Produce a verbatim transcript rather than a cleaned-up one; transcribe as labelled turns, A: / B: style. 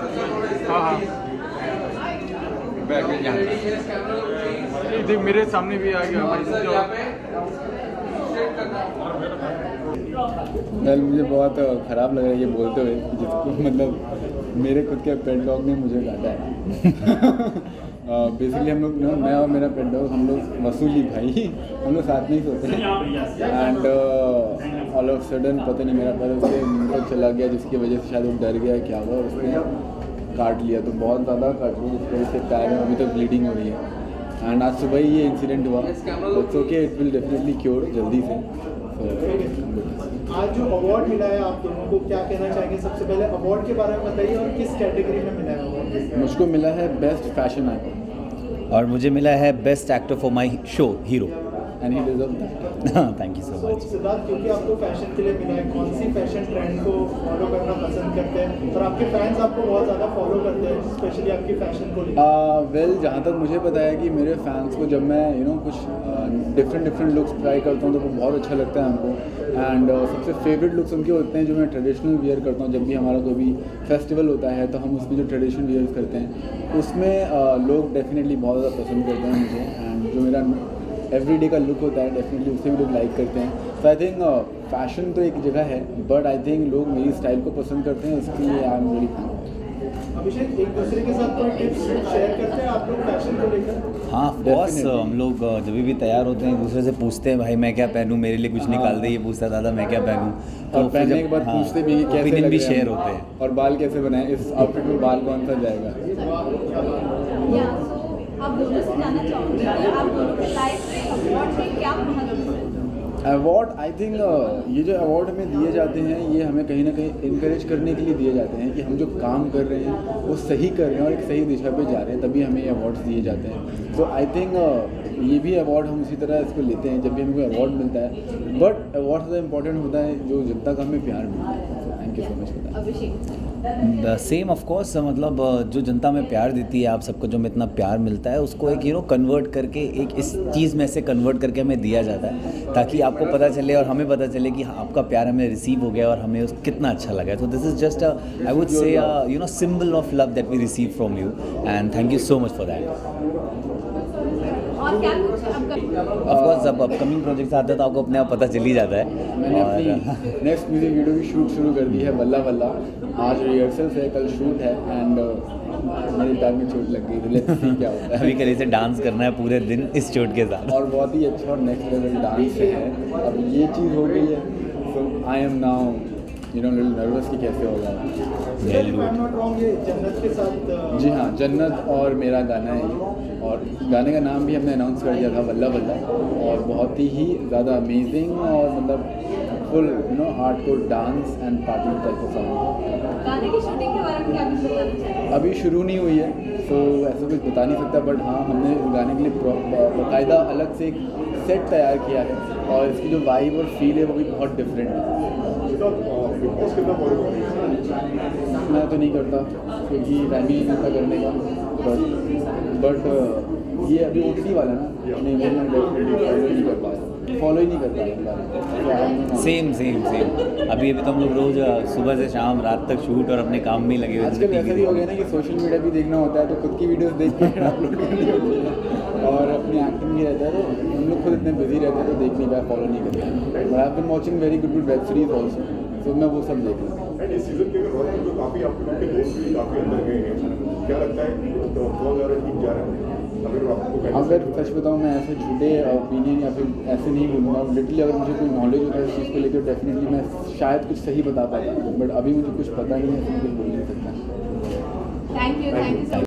A: हाँ हाँ बैग में यहाँ देख मेरे सामने भी आ गया भाई।
B: वेल मुझे बहुत ख़राब लग रहा है ये बोलते हुए जिसको मतलब मेरे खुद के पेट डॉग ने मुझे काटा है। बेसिकली हम लोग ना मैं और मेरा पेट डॉग हम लोग वसूली भाई हम लोग साथ में ही सोते हैं एंड ऑल ऑफ सडन पता नहीं मेरा पैर उसके मुंह पर चला गया जिसकी वजह से शायद वो डर गया क्या हुआ उसने काट लिया तो बहुत ज़्यादा काट लिया जिसकी वजह से पैर में अभी तक ब्लीडिंग हो रही है एंड आज सुबह ही ये इंसिडेंट हुआ। It's okay it will definitely cure जल्दी से।
C: आज जो अवार्ड मिला है आप दोनों को क्या कहना चाहेंगे? सबसे पहले अवार्ड के बारे में बताइए और किस कैटेगरी में मिला है अवार्ड?
B: मुझको मिला है बेस्ट फैशन आइकन
D: और मुझे मिला है best actor for my show hero
B: and he deserve that.
D: Thank you so much.
C: Siddharth, क्योंकि आपको फैशन के लिए मिला है, कौन सी फैशन ट्रेंड को फॉलो करना पसंद करते हैं और आपके फैंस आपको बहुत ज़्यादा फॉलो करते हैं स्पेशली आपकी फैशन को लेकर?
B: वेल uh, जहाँ तक मुझे पता है कि मेरे फैंस को जब मैं यू you नो know, कुछ डिफरेंट डिफरेंट लुक्स ट्राई करता हूँ तो वो बहुत अच्छा लगता है हमको एंड uh, सबसे फेवरेट लुक्स उनके होते हैं जो मैं ट्रेडिशनल वियर करता हूँ। जब भी हमारा कोई भी फेस्टिवल होता है तो हम उसमें जो ट्रेडिशनल वियर्स करते हैं उसमें uh, लोग डेफिनेटली बहुत ज़्यादा पसंद करते हैं मुझे एंड जो मेरा एवरी डे का लुक होता है डेफिनेटली उससे भी लोग लाइक करते हैं। सो आई थिंक फैशन तो एक जगह है बट आई थिंक लोग मेरी स्टाइल को पसंद करते हैं उसके लिए I am very thankful.
C: Abhishek, एक दूसरे के साथ कोई टिप्स शेयर करते हैं आप लोग फैशन को लेकर?
D: हाँ ऑफ कोर्स हम लोग जब भी तैयार होते हैं एक दूसरे से पूछते हैं भाई मैं क्या पहनूँ मेरे लिए कुछ निकाल दे, ये पूछता दादा मैं क्या पहनूँ
B: और पहनने के बाद
D: हाँ,
B: पूछते भी कैसे
D: ओपिनियन
B: लग
D: भी
B: रहे हैं
D: शेयर होते हैं
B: और बाल कैसे बनाए इस आउटफिट में बाल कौन सा जाएगा।
E: आप दोनों से जानना चाहूँगी आप दोनों के लाइफ में अवार्ड में क्या महत्व है?
B: अवार्ड आई थिंक ये जो अवार्ड हमें दिए जाते हैं ये हमें कहीं ना कहीं इनकरेज करने के लिए दिए जाते हैं कि हम जो काम कर रहे हैं वो सही कर रहे हैं और एक सही दिशा पे जा रहे हैं तभी हमें ये अवार्ड्स दिए जाते हैं। सो आई थिंक ये भी अवार्ड हम उसी तरह इसको लेते हैं जब भी हमें कोई अवार्ड मिलता है बट अवार्ड ज़्यादा इंपॉर्टेंट होता है जो जनता का हमें प्यार मिलता है। So thank you so much for that.
D: The same of course मतलब जो जनता में प्यार देती है आप सबको जो में इतना प्यार मिलता है उसको एक यू नो कन्वर्ट करके एक इस चीज़ में से कन्वर्ट करके हमें दिया जाता है ताकि आपको पता चले और हमें पता चले कि आपका प्यार हमें रिसीव हो गया और हमें उस कितना अच्छा लगा है। तो this is just I would say you know symbol of love that we receive from you and thank you so much for that.
E: और क्या कुछ
D: ऑफ कोर्स जब अपकमिंग प्रोजेक्ट्स आते हैं तो आपको अपने आप पता चल ही जाता है।
B: मैंने अपनी नेक्स्ट म्यूजिक वीडियो की शूट शुरू कर दी है वल्ला वल्ला। आज रिहर्सल्स है कल शूट है एंड मेरे पैर में चोट लग गई तो लेट्स सी क्या होता है।
D: अभी कल से डांस करना है पूरे दिन इस चोट के साथ
B: और बहुत ही अच्छा और नेक्स्ट लेवल डांस है। अब ये चीज़ हो गई है so I am now you know little nervous कि कैसे होगा।
C: जन्नत के साथ
B: जी हाँ जन्नत और मेरा गाना है और गाने का नाम भी हमने अनाउंस कर दिया था वल्ला वल्ला और बहुत ही ज़्यादा अमेजिंग और मतलब full you know hardcore dance and party type of song.
E: गाने की शूटिंग के बारे में क्या कुछ बताना चाहिए?
B: अभी शुरू नहीं हुई है तो ऐसा कुछ बता नहीं सकता बट हाँ हमने इस गाने के लिए बाकायदा अलग से एक सेट तैयार किया है और इसकी जो वाइब और फील है वो भी बहुत डिफरेंट है। मैं तो नहीं करता क्योंकि टाइम ही नहीं मिलता करने का बट बट ये अभी ओ टी टी वाला ना नहीं वो मैं डेफिनेटली फॉलो नहीं कर पाया फॉलो ही नहीं कर पाया।
D: सेम सेम सेम अभी अभी तो हम लोग रोज सुबह से शाम रात तक शूट और अपने काम में लगे हुए हैं।
B: आजकल ऐसा भी हो गया ना कि सोशल मीडिया भी देखना होता है तो खुद की वीडियोस देख के अपलोड करनी होती है और अपनी एक्टिंग भी रहता है तो हम लोग खुद इतने बिजी रहते हैं तो देख नहीं पाए फॉलो नहीं करते। But I have been watching very good good web series also तो मैं वो सब देख रहा हूँ।
F: इस सीजन के दौरान जो काफ़ी आप लोगों के दोस्त भी काफ़ी अंदर गए हैं क्या लगता है बहुत ज़्यादा ठीक जा रहा है?
B: अगर सच बताऊँ मैं ऐसे झूठे ओपिनियन या फिर ऐसे नहीं बोलूँगा लिटरली अगर मुझे कोई नॉलेज होता है इस चीज़ को लेकर डेफिनेटली मैं शायद कुछ सही बता पाता बट अभी मुझे कुछ पता नहीं है तो मुझे बोल नहीं सकता।
E: Thank you thank you.